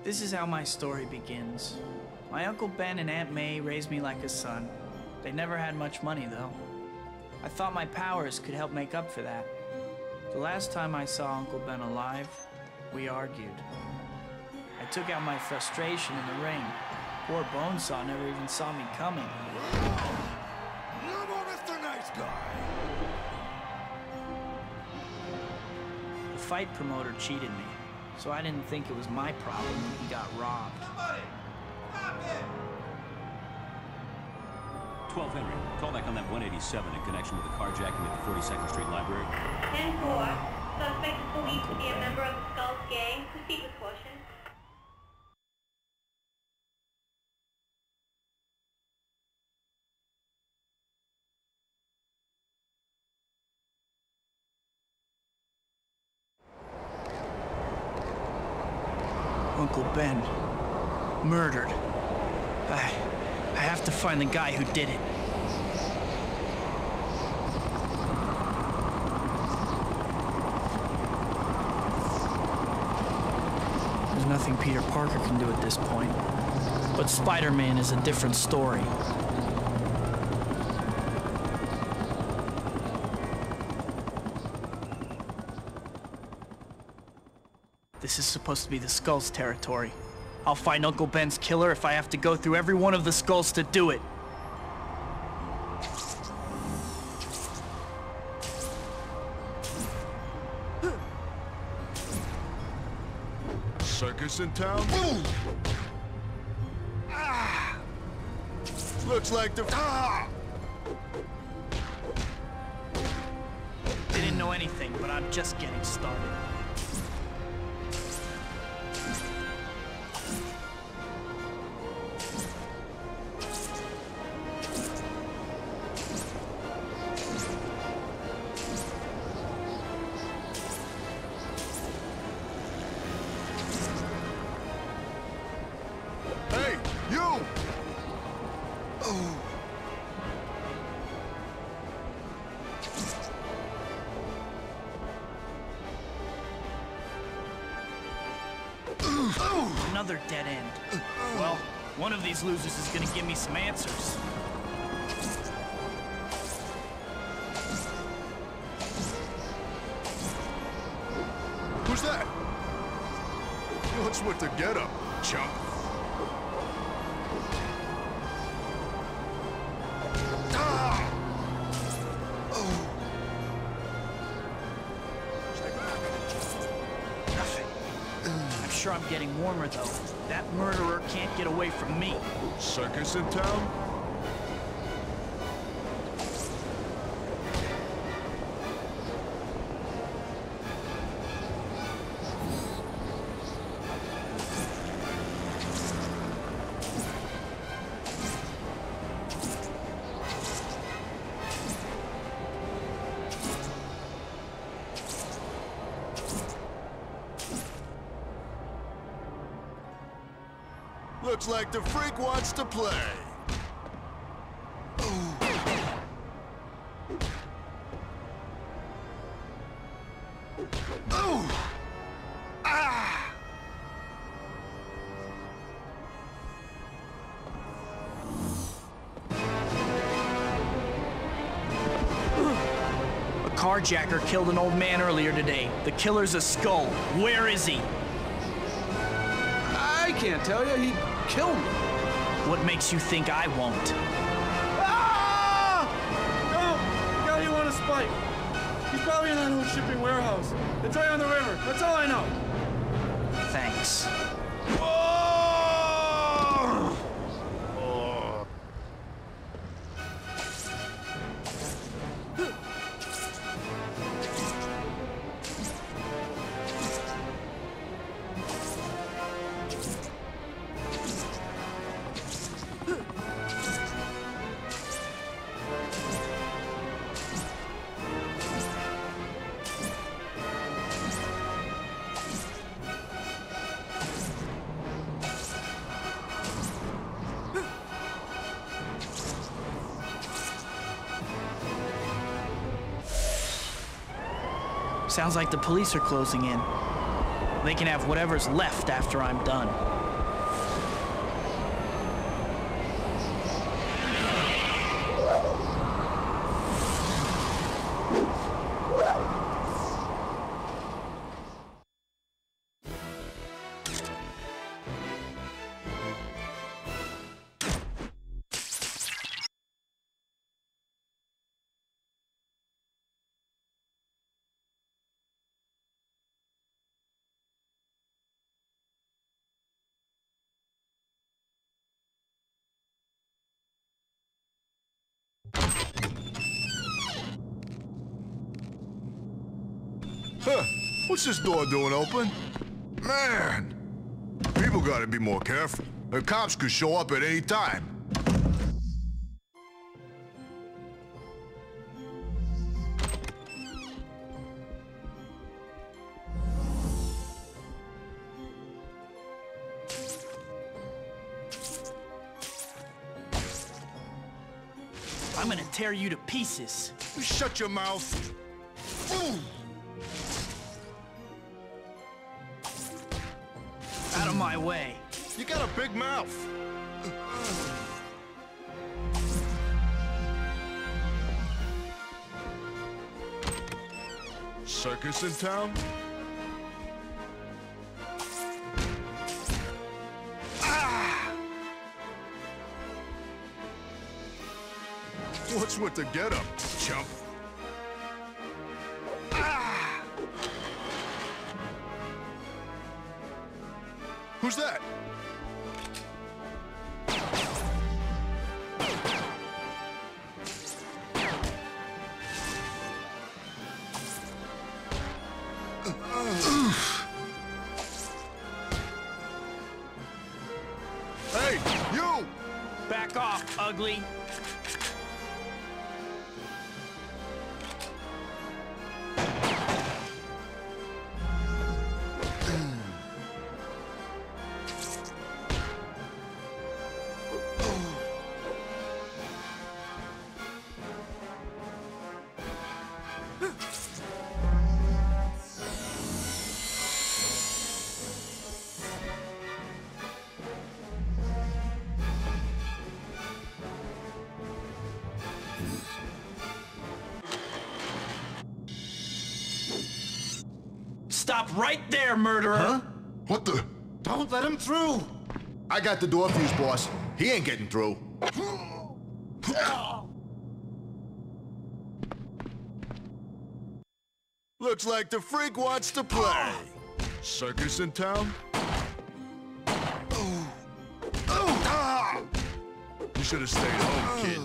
This is how my story begins. My Uncle Ben and Aunt May raised me like a son. They never had much money, though. I thought my powers could help make up for that. The last time I saw Uncle Ben alive, we argued. I took out my frustration in the ring. Poor Bonesaw never even saw me coming. Come on, Mr. Nice Guy! The fight promoter cheated me, so I didn't think it was my problem when he got robbed. Somebody! Stop it! 12 Henry, call back on that 187 in connection with the carjacking at the 42nd Street Library. 10-4. Suspect is believed to be a member of the Skulls gang. Proceed with caution. Uncle Ben. Murdered. I have to find the guy who did it. There's nothing Peter Parker can do at this point. But Spider-Man is a different story. This is supposed to be the Skulls' territory. I'll find Uncle Ben's killer if I have to go through every one of the Skulls to do it. Circus in town? Boom! Ah! Looks like the... Ah! Didn't know anything, but I'm just getting started. Hey, you! Oh. Another dead end. Well, one of these losers is gonna give me some answers. Who's that? What's with the getup, chump? Ah! Oh. Stay back. Nothing. I'm sure I'm getting warmer, though. That murderer can't get away from me. Circus in town? Looks like the freak wants to play. Oh! Ah! A carjacker killed an old man earlier today. The killer's a Skull. Where is he? I can't tell you. He killed me. What makes you think I won't? Ah! No! The guy you want to spike. He's probably in that old shipping warehouse. It's right on the river. That's all I know. Thanks. Oh! Sounds like the police are closing in. They can have whatever's left after I'm done. Huh. What's this door doing open? Man! People gotta be more careful. The cops could show up at any time. I'm gonna tear you to pieces. Shut your mouth. Ooh. Out of my way. You got a big mouth. Circus in town? Ah! What's with the getup, chump? Ah! Who's that? Hey, you! Back off, ugly. Stop right there, murderer! Huh? What the? Don't let him through! I got the door fuse, boss. He ain't getting through. Looks like the freak wants to play. Circus in town? You should have stayed home, kid.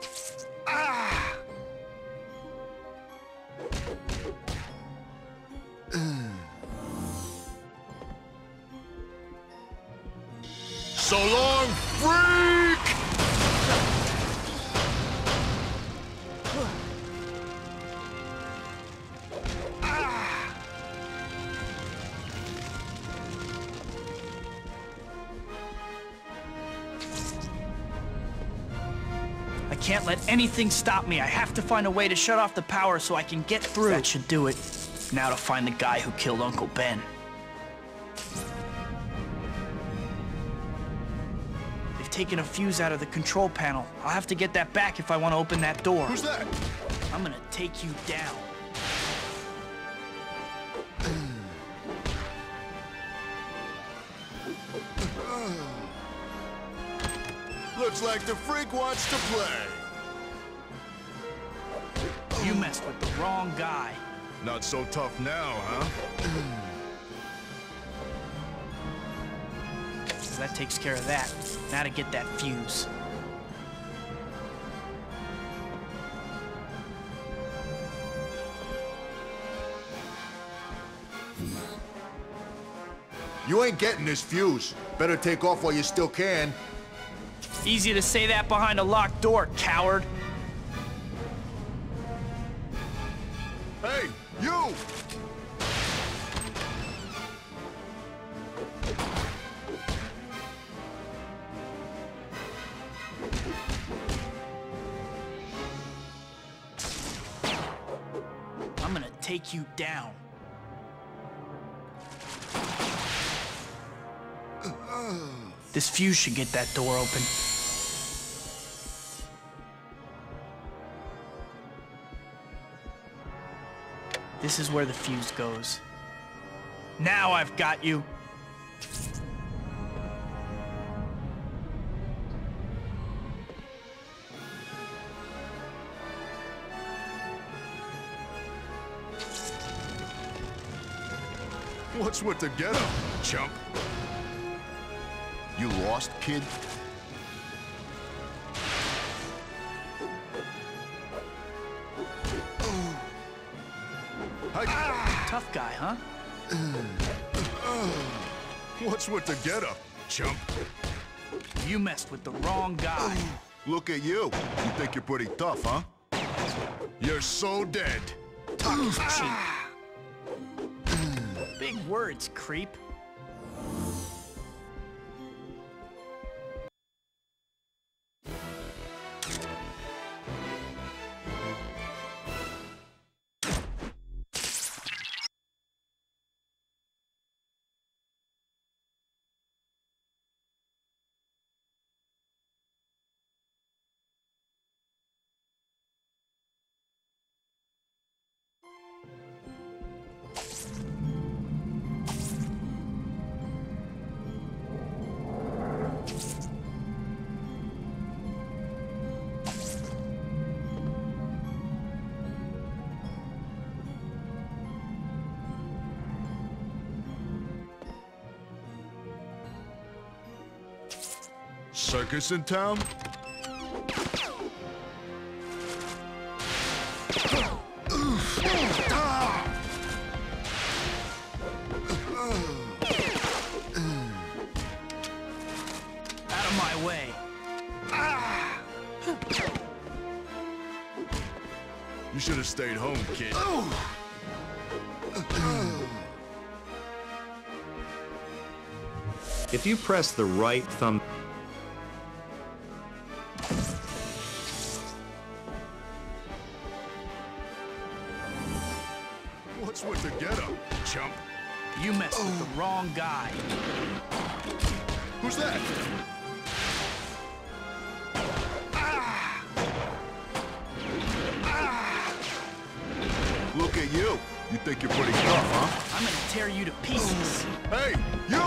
So long, freak! I can't let anything stop me. I have to find a way to shut off the power so I can get through. That should do it. Now to find the guy who killed Uncle Ben. They've taken a fuse out of the control panel. I'll have to get that back if I want to open that door. Who's that? I'm gonna take you down. Looks like the freak wants to play. You messed with the wrong guy. Not so tough now, huh? So that takes care of that. Now to get that fuse. You ain't getting this fuse. Better take off while you still can. Easy to say that behind a locked door, coward. Hey, you! I'm gonna take you down. This fuse should get that door open. This is where the fuse goes. Now I've got you. What's with the getup, chump? You lost, kid? Tough guy, huh? What's with the getup, chump? You messed with the wrong guy. Look at you. You think you're pretty tough, huh? You're so dead. Talk cheap. Big words, creep. Circus in town? Out of my way. You should have stayed home, kid. If you press the right thumb... What's with the getup, chump? You messed with the wrong guy. Who's that? Look at you. You think you're pretty tough, huh? I'm gonna tear you to pieces. Hey, you!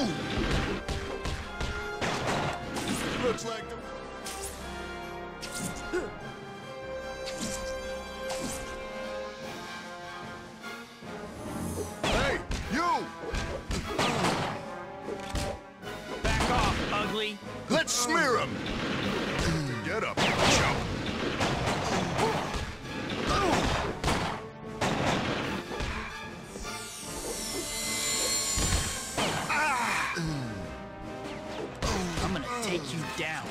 Looks like the... Hey, you! Back off, ugly. Let's smear him! Get up, chump. I'm gonna take you down.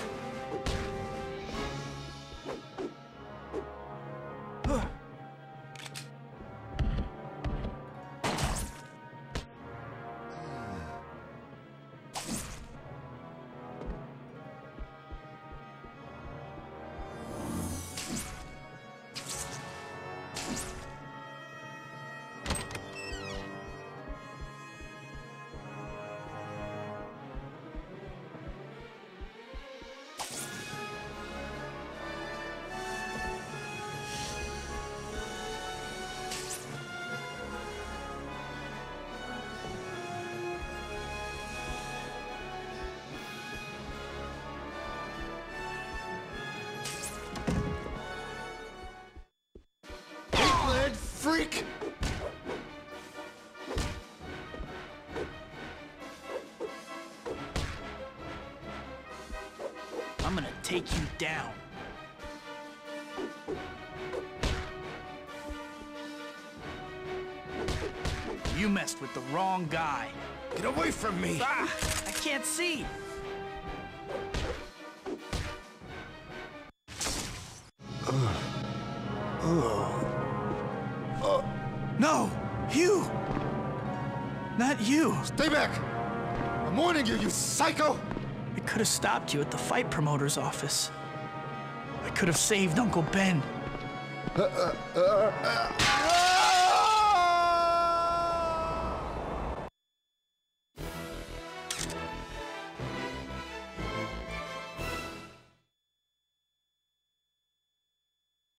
Freak! I'm gonna take you down. You messed with the wrong guy. Get away from me! Ah! I can't see! No! You! Not you! Stay back! I'm warning you, you psycho! I could have stopped you at the fight promoter's office. I could have saved Uncle Ben.